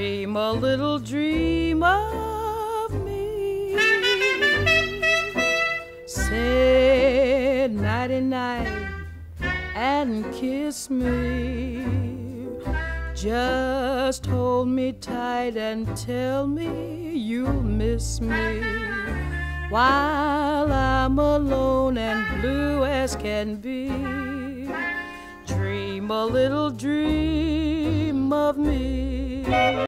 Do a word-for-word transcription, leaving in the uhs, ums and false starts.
Dream a little dream of me. Say nighty-night and kiss me. Just hold me tight and tell me you'll miss me while I'm alone and blue as can be. Dream a little dream of me.